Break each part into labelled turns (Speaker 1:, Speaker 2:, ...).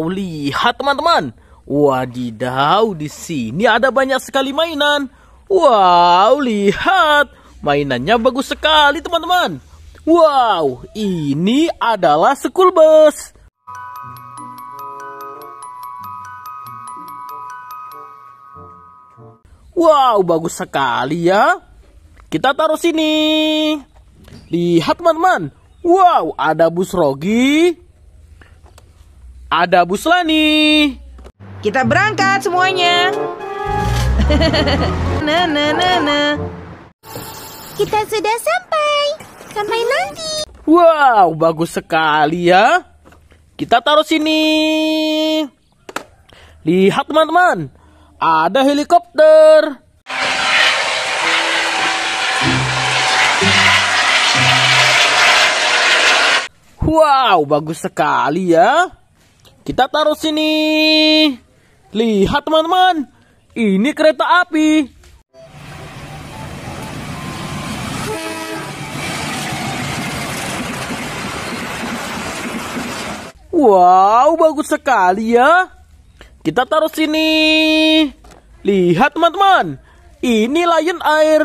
Speaker 1: Wow, lihat teman-teman. Wadidaw, di sini ada banyak sekali mainan. Wow, lihat. Mainannya bagus sekali teman-teman. Wow, ini adalah school bus. Wow, bagus sekali ya. Kita taruh sini. Lihat teman-teman. Wow, ada bus Rogi. Ada bus Lani.
Speaker 2: Kita berangkat semuanya.
Speaker 3: Kita sudah sampai. Sampai nanti.
Speaker 1: Wow, bagus sekali ya. Kita taruh sini. Lihat teman-teman. Ada helikopter. Wow, bagus sekali ya. Kita taruh sini. Lihat teman-teman. Ini kereta api. Wow, bagus sekali ya. Kita taruh sini. Lihat teman-teman. Ini Lion Air.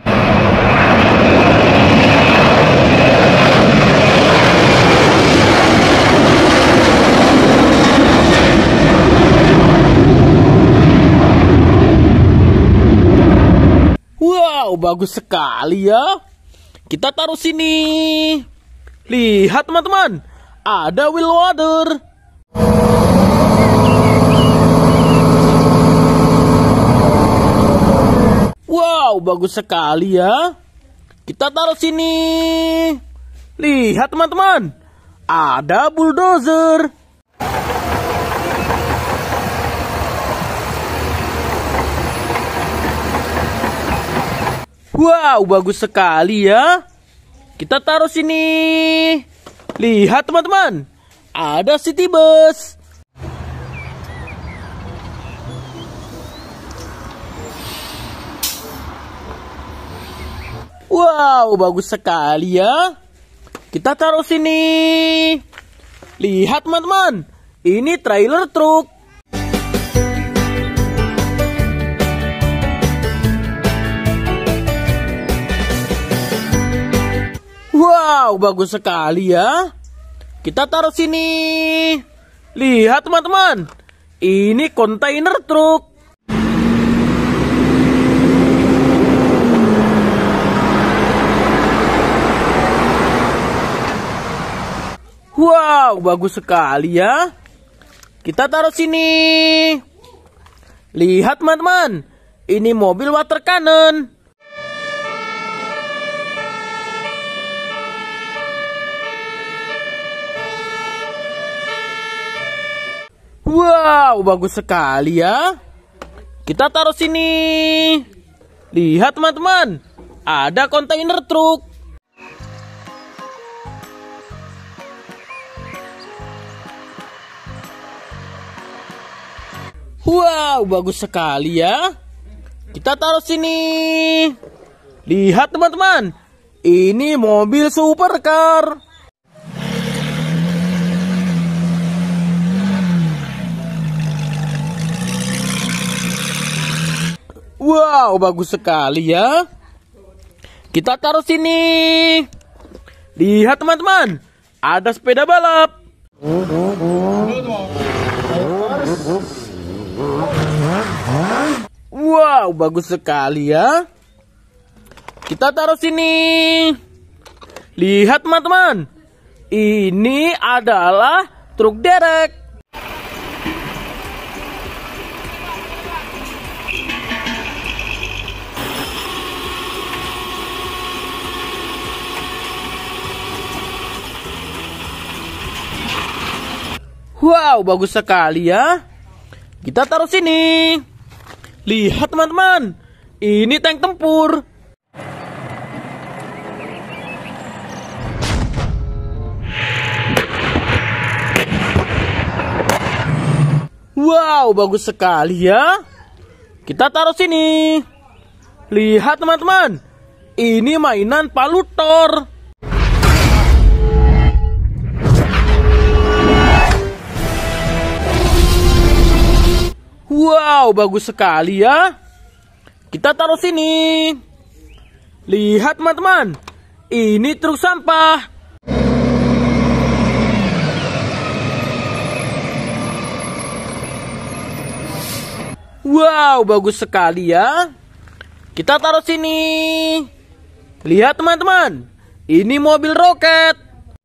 Speaker 1: Wow, bagus sekali ya. Kita taruh sini. Lihat teman-teman. Ada wheel water. Wow, bagus sekali ya. Kita taruh sini. Lihat teman-teman. Ada bulldozer. Wow, bagus sekali ya. Kita taruh sini. Lihat teman-teman. Ada city bus. Wow, bagus sekali ya. Kita taruh sini. Lihat teman-teman. Ini trailer truk. Wow, bagus sekali ya. Kita taruh sini. Lihat teman-teman. Ini kontainer truk. Wow, bagus sekali ya. Kita taruh sini. Lihat teman-teman. Ini mobil water cannon. Wow, bagus sekali ya. Kita taruh sini. Lihat teman-teman. Ada kontainer truk. Wow, bagus sekali ya. Kita taruh sini. Lihat teman-teman. Ini mobil supercar. Wow, bagus sekali ya. Kita taruh sini. Lihat teman-teman. Ada sepeda balap. Wow, bagus sekali ya. Kita taruh sini. Lihat teman-teman. Ini adalah truk derek. Wow, bagus sekali ya. Kita taruh sini. Lihat teman-teman. Ini tank tempur. Wow, bagus sekali ya. Kita taruh sini. Lihat teman-teman. Ini mainan palutor. Wow, bagus sekali ya. Kita taruh sini. Lihat teman-teman, ini truk sampah. Wow, bagus sekali ya. Kita taruh sini. Lihat teman-teman, ini mobil roket.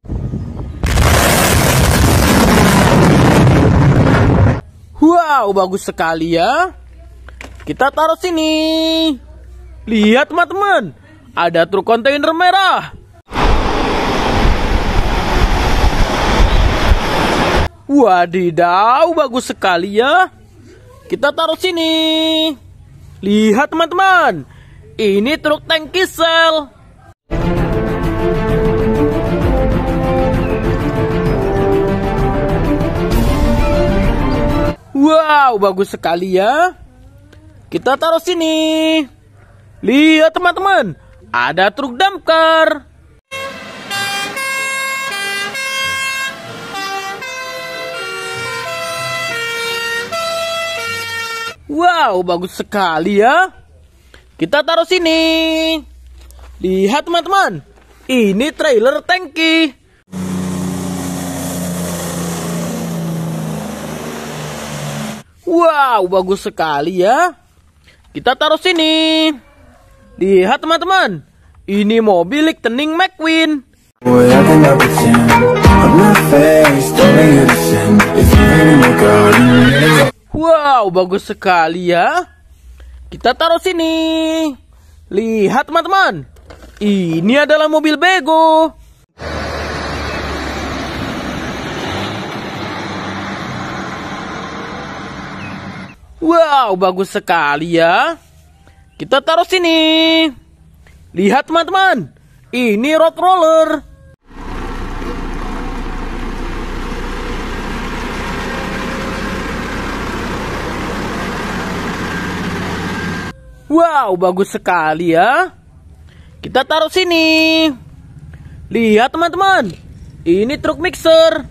Speaker 1: Wow, bagus sekali ya. Kita taruh sini. Lihat teman-teman, ada truk kontainer merah. Wadidaw, bagus sekali ya. Kita taruh sini. Lihat teman-teman, ini truk tangki sel. Wow, bagus sekali ya. Kita taruh sini. Lihat teman-teman, ada truk damkar. Wow, bagus sekali ya. Kita taruh sini. Lihat teman-teman, ini trailer tangki. Wow, bagus sekali ya. Kita taruh sini. Lihat teman-teman, ini mobil Lightning McQueen. Wow, bagus sekali ya. Kita taruh sini. Lihat teman-teman, ini adalah mobil bego. Wow, bagus sekali ya. Kita taruh sini. Lihat teman-teman, ini road roller. Wow, bagus sekali ya. Kita taruh sini. Lihat teman-teman, ini truk mixer.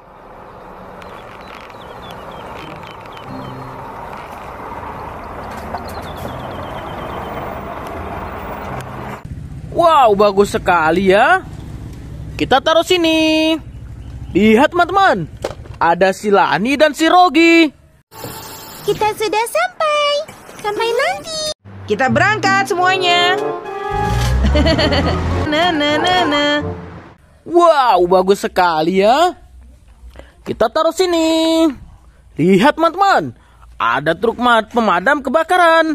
Speaker 1: Wow, bagus sekali ya. Kita taruh sini. Lihat teman-teman, ada si Lani dan si Rogi.
Speaker 3: Kita sudah sampai. Sampai nanti.
Speaker 2: Kita berangkat semuanya.
Speaker 1: Wow, bagus sekali ya. Kita taruh sini. Lihat teman-teman, ada truk pemadam kebakaran.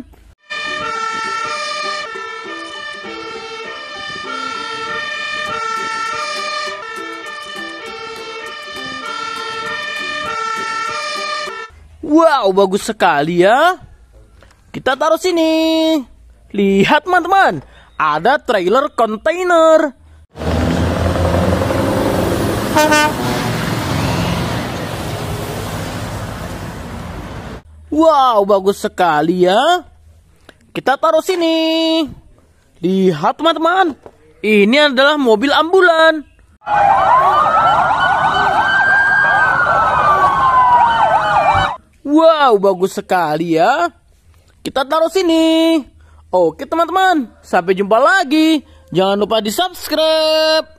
Speaker 1: Wow, bagus sekali ya. Kita taruh sini. Lihat teman-teman, ada trailer kontainer. Wow, bagus sekali ya. Kita taruh sini. Lihat teman-teman, ini adalah mobil ambulan. Wow, bagus sekali ya. Kita taruh sini. Oke teman-teman, sampai jumpa lagi. Jangan lupa di subscribe.